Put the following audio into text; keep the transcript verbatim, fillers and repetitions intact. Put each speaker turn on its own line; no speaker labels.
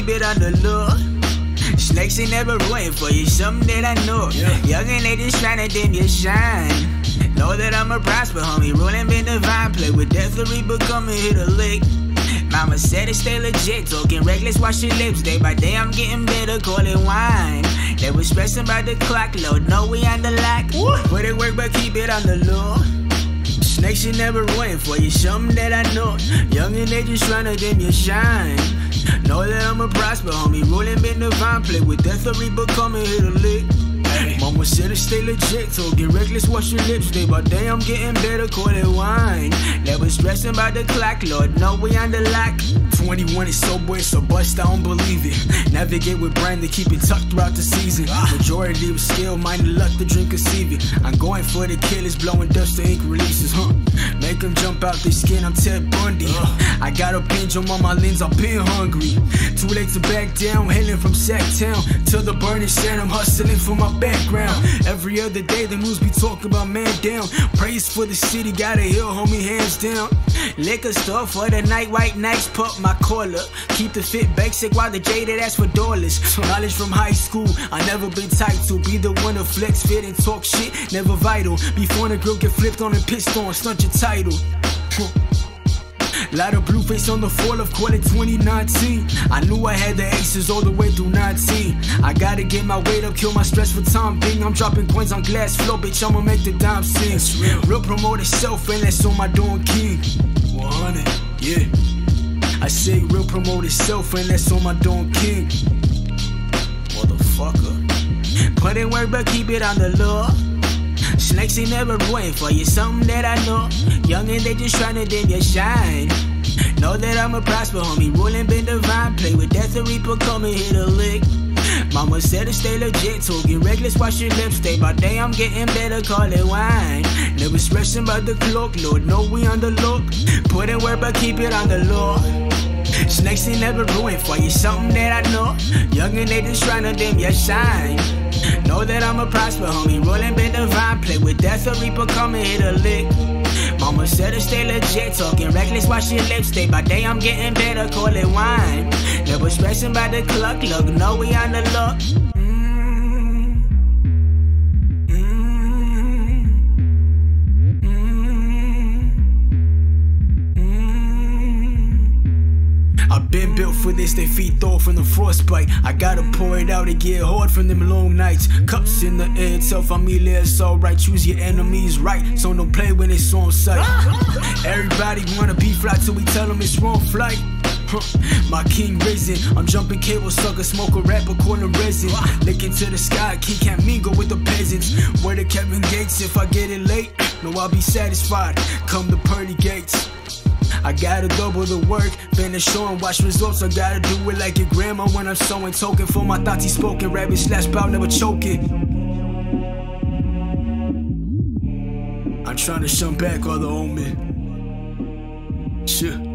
it on the low. Snakes ain't never waiting for you, something that I know. Yeah. Young and they just tryna dim your shine. Know that I'm a prosper, homie, rolling been divine. Play with death or reaper, come and hit a lick. Mama said it stay legit, talking reckless, wash your lips. Day by day I'm getting better, call it wine. They was stressing about the clock, Lord, know we on the lock. Put it work but keep it on the low. Snakes ain't never waiting for you, something that I know. Young and they just tryna dim your shine. Know that I'm a prosper, homie, rolling been divine. Play with death or reaper, come and hit a lick. Mama said it stay legit, so get reckless, wash your lips. Day by day I'm getting better, call it wine. Never stressing about the clock, Lord, know we on the lock. twenty-one is sober, it's a bust, I don't believe it. Navigate with brand to keep it tucked throughout the season. Majority of skill, minded luck to drink and see it. I'm going for the killers, blowing dust to ink releases, huh? Make them jump out their skin, I'm Ted Bundy. I got a pendulum on my lens, I've been hungry. Too late to back down, hailing from Sacktown to the burning sand, I'm hustling for my background. Every other day the news be talking about man down. Praise for the city, gotta heal, homie, hands down. Liquor store for the night, white nights, put my collar. Keep the fit basic while the jaded ask for dollars. Knowledge from high school, I never been tight to be the one to flex, fit and talk shit, never vital. Before the girl get flipped on and pissed on, stunt your title. Lot of blue face on the fall of call it twenty nineteen. I knew I had the aces all the way through nineteen. I gotta get my weight up, kill my stress for time being. I'm dropping coins on glass floor, bitch, I'ma make the dime sing. Real. Real promoter self and that's on my Dawn King. one hundred, yeah. I say real promoter self and that's on my Dawn King. Motherfucker. Put in work but keep it on the low. Snakes ain't never waiting for you, something that I know. Young and they just tryna dim your shine. Know that I'm a prosper, homie, rolling been divine. Play with death or reaper, come and hit a lick. Mama said it stay legit, talking reckless, wash your lips. Day by day I'm getting better, call it wine. Never stressing about the cloak, Lord, know we on the look. Put in work but keep it on the low. Snakes ain't never ruined for you, something that I know. Young and they just tryna dim your shine. Know that I'm a prosper, homie, rolling been divine. Play with death or reaper, come and hit a lick. Mama said it stay legit, talking reckless, wash your lips. Day by day I'm getting better, call it wine. Never stressing by the clock, look, know we on the look. I've been built for this, they feet thaw from the frostbite. I gotta pour it out and get hard from them long nights. Cups in the air, tell familia it's alright. Choose your enemies right, so don't play when it's on sight. Everybody wanna be fly till we tell them it's wrong flight. Huh. My king risen, I'm jumping cable sucker, smoke a rapper, calling resin. Looking to the sky, king can't mingle with the peasants. Where the Kevin Gates, if I get it late, no I'll be satisfied. Come the pearly gates. I gotta double the work, finish showing, watch results. I gotta do it like your grandma when I'm sewing. Token for my thoughts, he spoken. Rabbit slash bout, never choking. I'm trying to shun back all the old men. Shit.